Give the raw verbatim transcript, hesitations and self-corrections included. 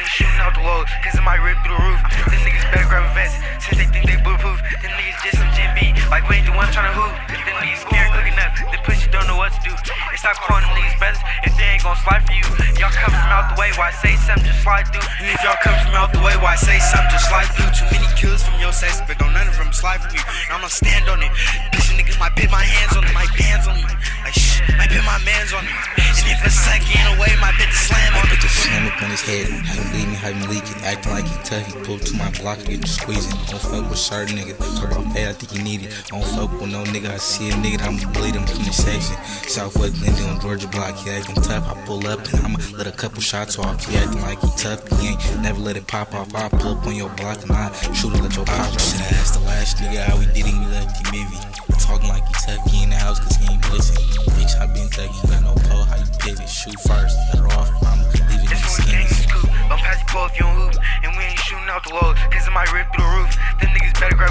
ain't shooting out the load, cause it might rip through the roof. Them niggas better grab a vest, since they think they bulletproof. Them niggas just some Gen B, like we ain't the one tryna hoop. Them niggas scared cooking up, them pussy don't know what to do. They stop calling them niggas brothers if they ain't gon' slide for you. Y'all come from out the way, why say something, just slide through. And if y'all come from out the way, why say something, just slide through. Too many kills from your sex, but don't none of them slide for me. I'ma stand on it. Bitch, niggas might put my hands on it, might bands on me. Like shh, might put my mans on me. And if a second away, might put the slam on I it. put the slam up on his head, have him bleeding, have him leaking, acting like he tough. He pulled to my block, get you squeezing. Don't fuck with certain niggas. Talk about pay, I think he need it. Don't fuck with no nigga. I see a nigga, I'ma bleed him from the section. Southwest Glendale on Georgia block, he acting tough. I pull up and I'ma let a couple shots off. He acting like he tough, he ain't never let it pop off. I pull up on your block and I shoot it, let your pop off. Shit, I asked the last nigga how we did it, he left him ivy. Talking like he tough, he in the house cause he ain't pussy. Bitch, I been thugging, got no pole, how you pivot? Shoot first, let her off, I'ma leave it in the skin. Don't pass the pole if you don't hoop, and we ain't shooting out the load, cause it might rip through the roof. Them niggas better grab